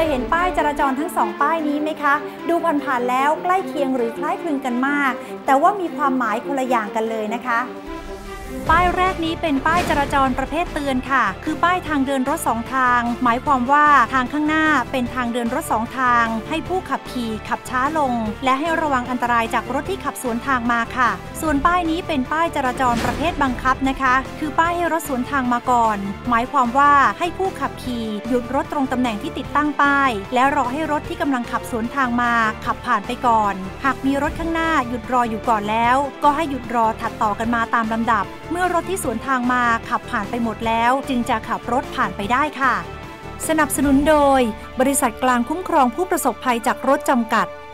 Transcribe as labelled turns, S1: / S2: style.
S1: เห็นป้ายจราจรทั้ง2ป้ายนี้ไหมคะดูผ่านๆแล้วใกล้เคียงหรือคล้ายคลึงกันมากแต่ว่ามีความหมายคนละอย่างกันเลยนะคะป้ายแรกนี้เป็นป้ายจราจรประเภทเตือนค่ะคือป้ายทางเดินรถ2ทางหมายความว่าทางข้างหน้าเป็นทางเดินรถ2ทางให้ผู้ขับขี่ขับช้าลงและให้ระวังอันตรายจากรถที่ขับสวนทางมาค่ะส่วนป้ายนี้เป็นป้ายจราจรประเภทบังคับนะคะคือป้ายให้รถสวนทางมาก่อนหมายความว่าให้ผู้ขับขี่หยุดรถตรงตำแหน่งที่ติดตั้งป้ายและรอให้รถที่กำลังขับสวนทางมาขับผ่านไปก่อนหากมีรถข้างหน้าหยุดรออยู่ก่อนแล้วก็ให้หยุดรอถัดต่อกันมาตามลำดับเมื่อรถที่สวนทางมาขับผ่านไปหมดแล้วจึงจะขับรถผ่านไปได้ค่ะสนับสนุนโดยบริษัทกลางคุ้มครองผู้ประสบภัยจากรถจำกัด